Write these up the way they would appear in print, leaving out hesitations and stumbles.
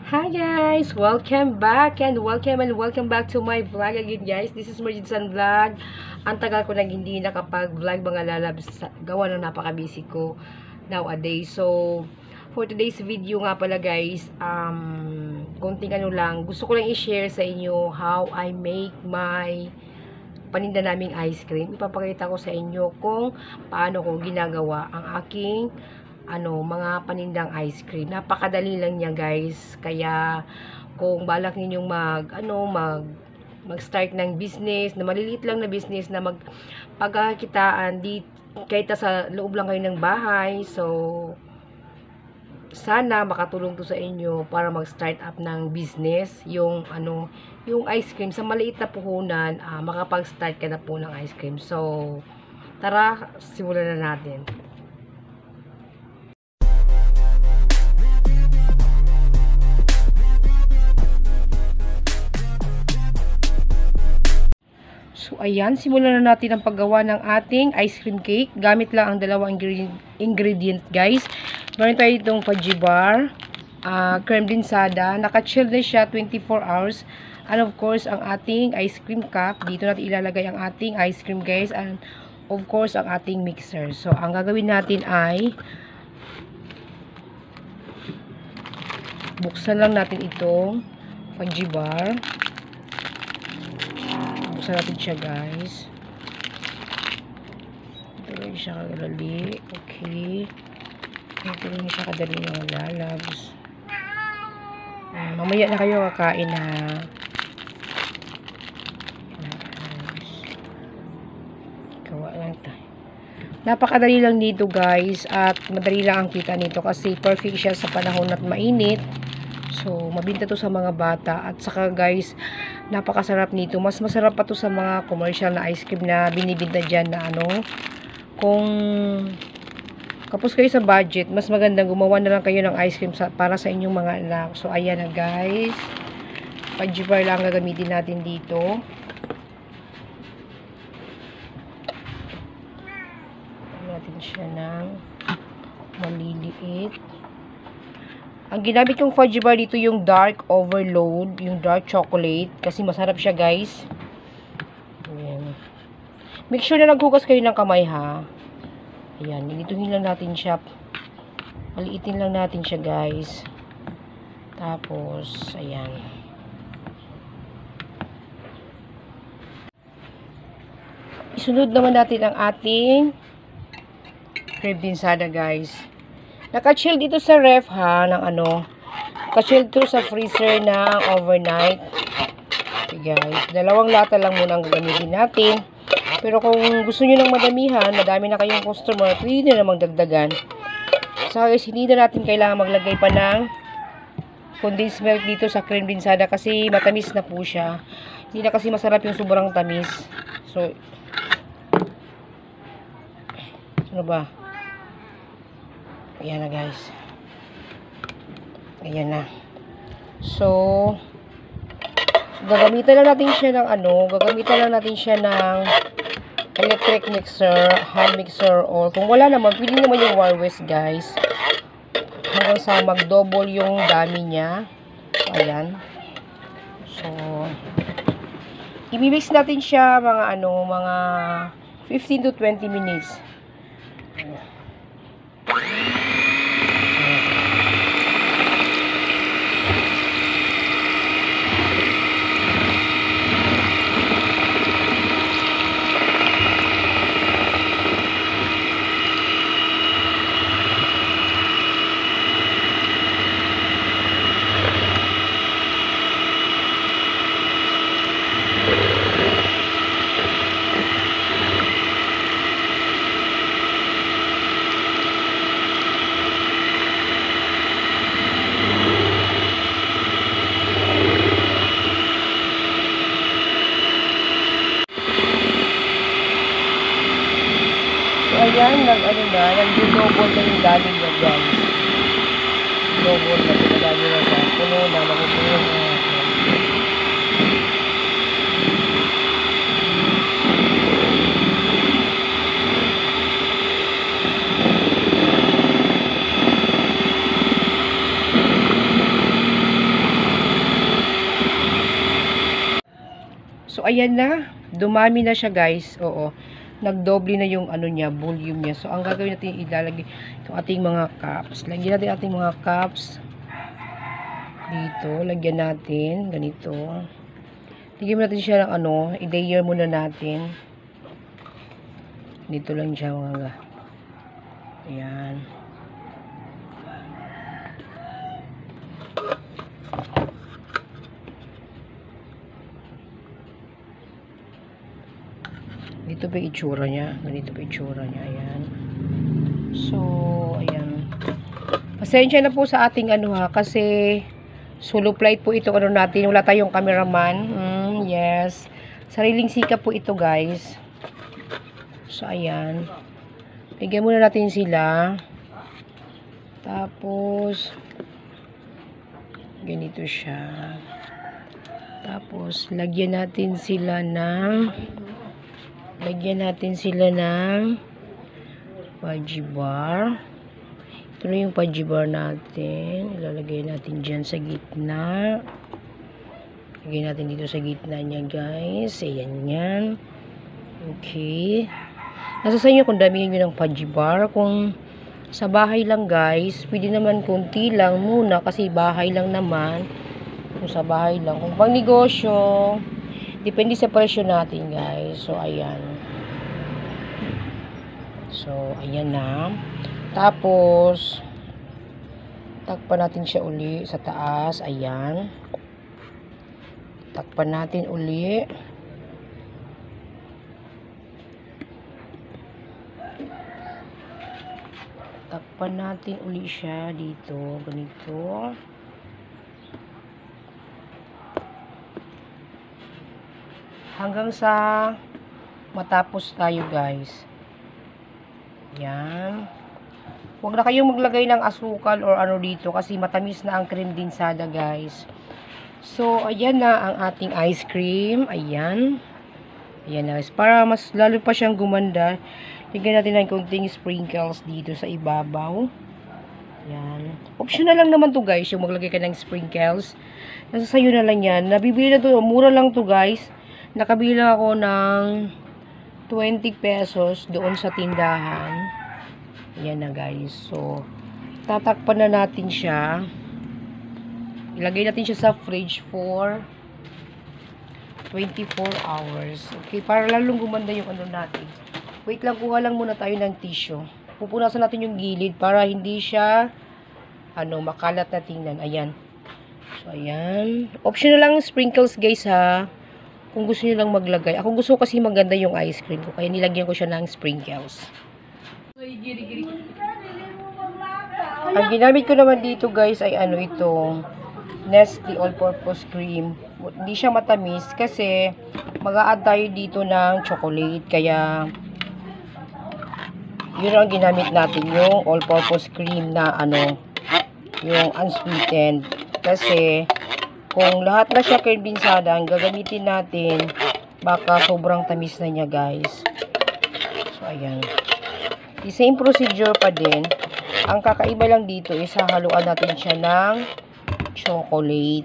Hi guys! Welcome back and welcome back to my vlog again guys. This is Merjinsan Vlog. Ang tagal ko nang hindi nakapag-vlog mga lalabs. Gawa ng napaka-busy ko nowadays. So, for today's video nga pala guys, konting ano lang. Gusto ko lang i-share sa inyo how I make my paninda naming ice cream. Ipapakita ko sa inyo kung paano ko ginagawa ang aking mga panindang ice cream. Napakadali lang niya, guys. Kaya kung balak ninyong mag-start ng business, na maliliit lang na business na pagkakitaan di kahit sa loob lang kayo ng bahay. So sana makatulong to sa inyo para mag-start up ng business, yung ice cream sa maliit na puhunan, makapag-start ka na po ng ice cream. So tara, simulan na natin. So, ayan, simulan na natin ang paggawa ng ating ice cream cake. Gamit lang ang dalawang ingredient, guys. Meron tayo itong fudgy bar, creme densada. Naka-chill na siya 24 hours. And of course, ang ating ice cream cup. Dito natin ilalagay ang ating ice cream, guys. And of course, ang ating mixer. So, ang gagawin natin ay buksan lang natin itong fudgy bar. Buksan natin siya, guys. Ito lang siya kadali. Okay. Ito lang siya kadali mga lalabs. Mamaya na kayo kakain ha. Gawa lang tayo. Napakadali lang dito, guys. At madali lang ang kita nito kasi perfect siya sa panahon at mainit. So, mabinta to sa mga bata. At saka, guys, napakasarap nito. Mas masarap pa to sa mga commercial na ice cream na binibinta dyan na kung kapos kayo sa budget, mas magandang gumawa na lang kayo ng ice cream para sa inyong mga anak. So, ayan na, guys. Fudgy bar lang gagamitin natin dito. Natin siya ng maliliit. Ang ginamit kong fudgy bar dito yung dark overload, yung dark chocolate, kasi masarap siya, guys. Ayan. Make sure na naghugas kayo ng kamay, ha. Ayan, nilituhin lang natin siya. Maliitin lang natin siya, guys. Tapos, ayan. Isunod naman natin ang ating creme densada, guys. Naka-chill dito sa ref, ha, ng naka-chill to sa freezer na overnight. Okay, guys. Dalawang lata lang muna ang gagamitin natin. Pero kung gusto nyo ng madamihan, madami na kayong customer, pwede na magdagdagan. So, guys, hindi na natin kailangan maglagay pa ng condensed milk dito sa creme densada kasi matamis na po siya. Hindi na kasi masarap yung sobrang tamis. So, ano ba? Ayan na, guys. Ayan na. So, gagamitan lang natin siya ng electric mixer, hand mixer, or kung wala naman, pwede naman yung wireless, guys. Hanggang sa mag-double yung dami niya. Ayan. So, i-mix natin siya mga 15 to 20 minutes. Ayan. Ayan, nag-double na yung galing niya, guys. Double na yung galing niya sa puno na, magupuno na. So, ayan na. Dumami na siya, guys. Oo. Nagdoble na yung ano niya, volume niya. So, ang gagawin natin, ilalagay itong ating mga cups. Lagyan natin ating mga cups. Dito. Lagyan natin. Ganito. Lagyan natin siya ng ano. I-layer muna natin. Dito lang siya, mga. Ayan. Dito pa yung itsura niya. Ganito pa yung itsura niya. Ayan. So, ayan. Pasensya na po sa ating ano ha. Kasi, solo flight po ito ano natin. Wala tayong cameraman. Yes. Sariling sikap po ito, guys. So, ayan. Bigyan muna natin sila. Tapos, ganito siya. Tapos, lagyan natin sila ng fudgy bar. Ito na yung fudgy bar natin. Ilalagay natin dyan sa gitna. Lagay natin dito sa gitna niya, guys. Ayan yan. Okay. Nasa sa inyo kung damihan nyo ng fudgy bar. Kung sa bahay lang, guys, pwede naman kunti lang muna kasi bahay lang naman. Kung sa bahay lang. Kung pang negosyo, depende sa presyo natin, guys. So, ayan. So, ayan na. Tapos, takpan natin siya uli sa taas. Ayan. Takpan natin uli. Takpan natin uli siya dito. Ganito. Hanggang sa matapos tayo, guys. Yan. Huwag na kayong maglagay ng asukal or ano dito kasi matamis na ang cream dinsada, guys. So, ayan na ang ating ice cream. Ayan. Ayan na, guys. Para mas lalo pa siyang gumanda, lagyan natin ng konting sprinkles dito sa ibabaw. Ayan. Optional lang naman to, guys, yung maglagay ka ng sprinkles. Nasa sayo na lang yan. Nabibili na to. Mura lang to, guys. Nakabili ako ng 20 pesos doon sa tindahan. Yan na, guys. So, tatakpan na natin siya. Ilagay natin siya sa fridge for 24 hours. Okay, para lalong gumanda yung ano natin. Wait lang, kuha lang muna tayo ng tissue. Pupunasan natin yung gilid para hindi siya makalat na tingnan. Ayan. So, ayan. Optional lang sprinkles, guys, ha. Kung gusto niyo lang maglagay. Ako gusto kasi maganda yung ice cream ko. Kaya nilagyan ko siya ng sprinkles. Ang ginamit ko naman dito, guys, ay ito. Nestle all-purpose cream. Hindi siya matamis kasi mag-a-add tayo dito ng chocolate. Kaya, yun ang ginamit natin. Yung all-purpose cream na yung unsweetened. Kasi, kung lahat na siya cream dinsada, ang gagamitin natin, baka sobrang tamis na niya, guys. So, ayan. The same procedure pa din. Ang kakaiba lang dito is hahaluan natin siya ng chocolate.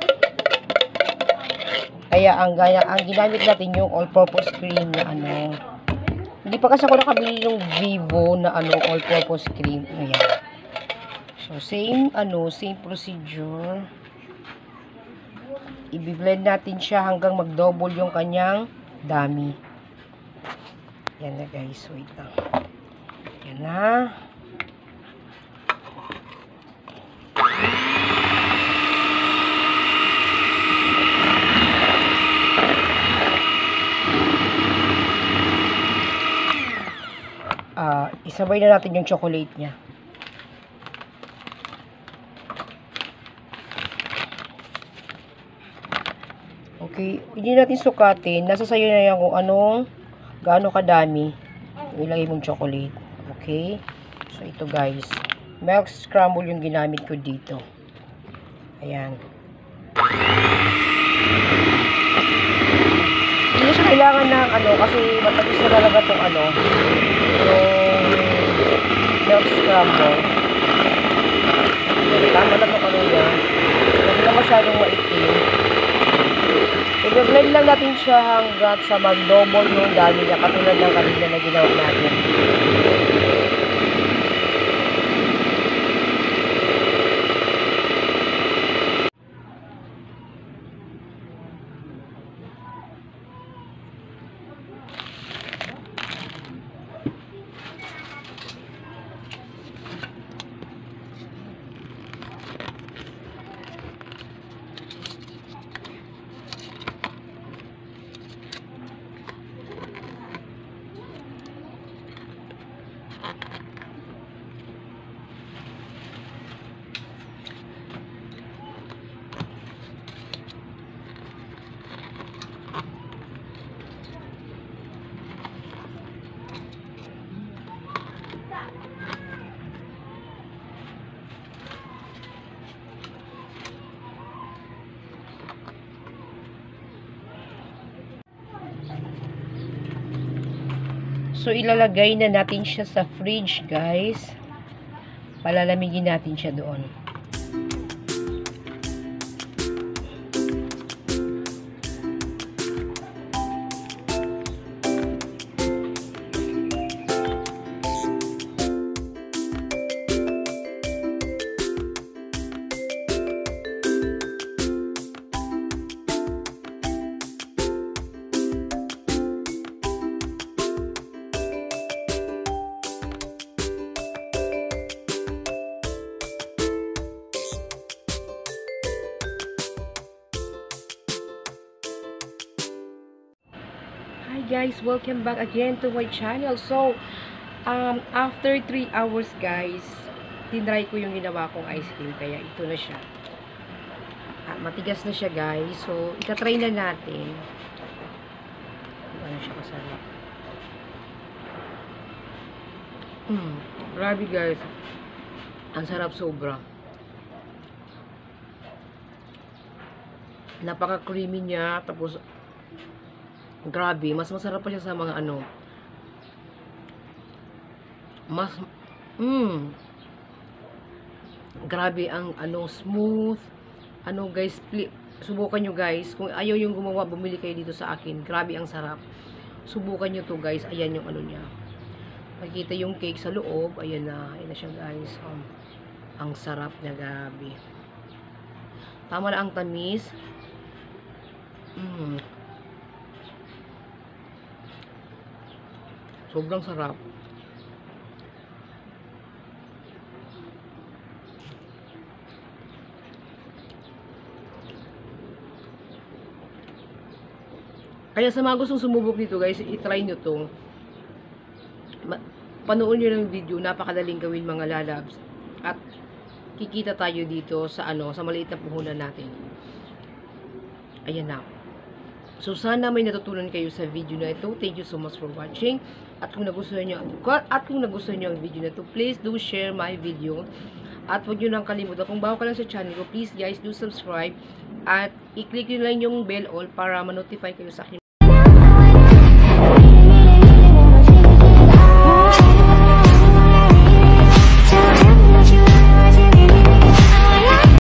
Kaya, ang ginamit natin yung all-purpose cream na Hindi pa kasi ako nakabili yung Vivo na all-purpose cream. Ayan. So, same procedure. I-blend natin siya hanggang mag-double yung kanyang dami. Yan na, guys. Wait lang. Yan na. Isabay na natin yung chocolate niya. Okay, hindi natin sukatin. Nasa sayo na yan kung gaano kadami ilagay mong chocolate. Okay? So, ito, guys. Milk scramble yung ginamit ko dito. Ayan. Hindi siya kailangan ng kasi matamis na talaga itong yung milk scramble. Tama na ito niya. Hindi na masyadong maitim. Pwede I-blend lang natin siya hanggat sa mag-double yung dami niya katulad ng kanina na ginawa natin. So, ilalagay na natin siya sa fridge, guys. Palalamigin natin siya doon. Hi guys, welcome back again to my channel. So, after 3 hours guys, tinry ko yung ginawa kong ice cream, kaya ito na siya. Matigas na siya guys, so itatry na natin. Ano siya kasarap. Grabe guys, ang sarap sobra. Napaka creamy niya, tapos grabe, mas masarap pa siya sa mga ano. Grabe ang ano, smooth. Ano guys, subukan nyo guys. Kung ayaw yung gumawa, bumili kayo dito sa akin. Grabe ang sarap. Subukan nyo to guys. Ayan yung ano niya. Makikita yung cake sa loob. Ayan na siya guys. Ang sarap niya, grabe. Tama na ang tamis. Sobrang sarap. Kaya sa mga gustong sumubok dito guys, i-try nyo to. Panood nyo ng video, napakadaling gawin mga lalabs. At kikita tayo dito sa ano, sa maliit na puhunan natin. Ayan na. So, sana may natutunan kayo sa video na ito. Thank you so much for watching. At kung nagustuhan nyo ang video na ito, please do share my video. At huwag nyo nang kalimutan, kung bago ka lang sa channel ko, please guys, do subscribe. At i-click nyo lang yung bell all para ma-notify kayo sa akin